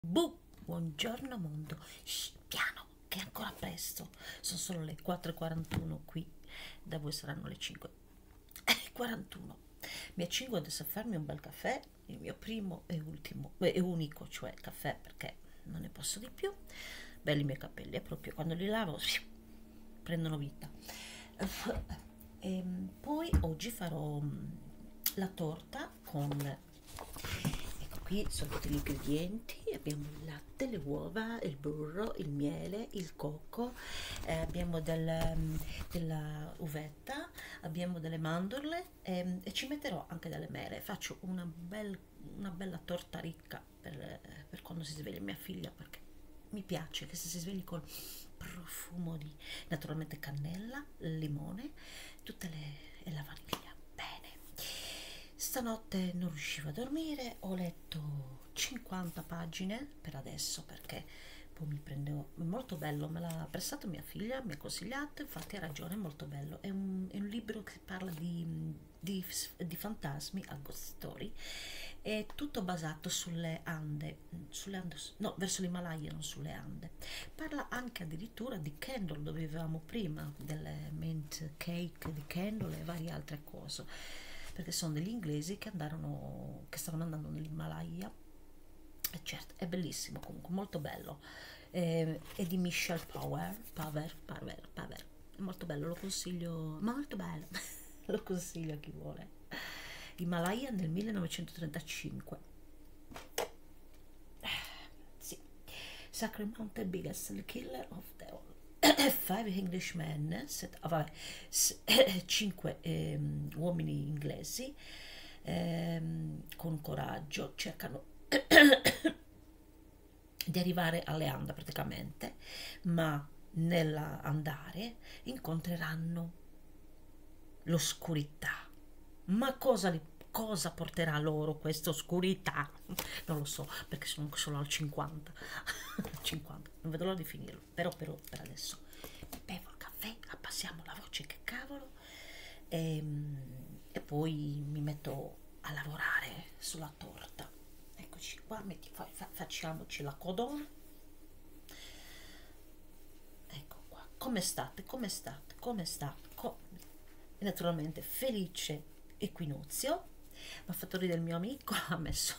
Buongiorno mondo. Shh, piano, che è ancora presto. Sono solo le 4:41 qui, da voi saranno le 5:41. Mi accingo adesso a farmi un bel caffè, il mio primo e ultimo e unico, cioè caffè, perché non ne posso di più. Belli i miei capelli, proprio quando li lavo prendono vita. E poi oggi farò la torta con, ecco, qui sono tutti gli ingredienti. Abbiamo il latte, le uova, il burro, il miele, il cocco, abbiamo della uvetta, abbiamo delle mandorle, e ci metterò anche delle mele. Faccio una bella torta ricca per quando si sveglia mia figlia, perché mi piace che si svegli col profumo di, naturalmente, cannella, limone, e la vaniglia. Bene. Stanotte non riuscivo a dormire, ho letto 50 pagine per adesso, perché poi mi prendevo. Molto bello, me l'ha prestato mia figlia, mi ha consigliato, infatti ha ragione, è molto bello. È un libro che parla di fantasmi, a ghost story. È tutto basato no, verso l'Himalaya, non sulle Ande. Parla anche addirittura di Kendall, dove vivevamo prima, delle mint cake di Kendall e varie altre cose, perché sono degli inglesi che stavano andando nell'Himalaya. E certo, è bellissimo, comunque molto bello. È di Michelle Paver. È molto bello, lo consiglio, molto bello. Lo consiglio a chi vuole. Himalaya nel 1935. Sì. Sacred Mountain Biggest Killer of the All. Five Englishmen, cinque uomini inglesi, con coraggio cercano di arrivare alle Ande praticamente, ma nell'andare incontreranno l'oscurità. Ma cosa porterà loro questa oscurità? Non lo so, perché sono solo al 50. 50, non vedo l'ora di finirlo. Però per adesso bevo il caffè, abbassiamo la voce, che cavolo, e poi mi metto a lavorare sulla torta. Eccoci qua, facciamoci la codona. Ecco qua, come state? Come state? Come state? E naturalmente felice equinozio. Mi ha fatto ridere il mio amico, ha messo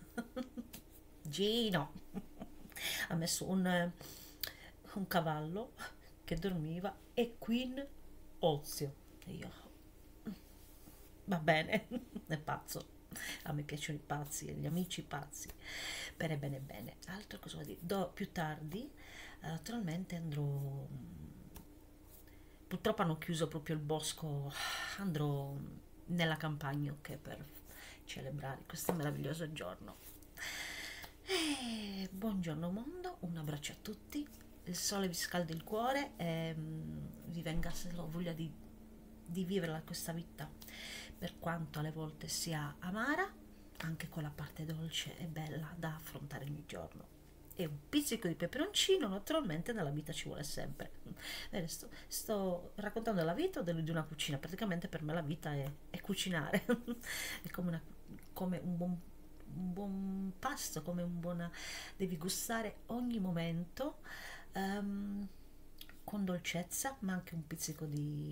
Gino, ha messo un cavallo che dormiva, equinozio, e io, va bene, è pazzo. A me piacciono i pazzi e gli amici pazzi. Bene, bene, bene. Altro cosa vuol dire? Più tardi, naturalmente andrò. Purtroppo hanno chiuso proprio il bosco, andrò nella campagna, ok, per celebrare questo meraviglioso giorno. Buongiorno mondo, un abbraccio a tutti, il sole vi scalda il cuore e vi venga solo voglia di vivere questa vita, per quanto alle volte sia amara, anche quella parte dolce e bella da affrontare ogni giorno. E un pizzico di peperoncino, naturalmente nella vita ci vuole sempre. Sto raccontando la vita di una cucina. Praticamente per me la vita è cucinare. È come un buon pasto, come un buon. Devi gustare ogni momento, con dolcezza, ma anche un pizzico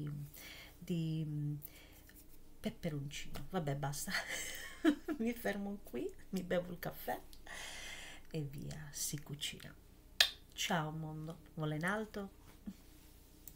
di peperoncino. Vabbè, basta. Mi fermo qui, mi bevo il caffè e via, si cucina. Ciao mondo, vola in alto.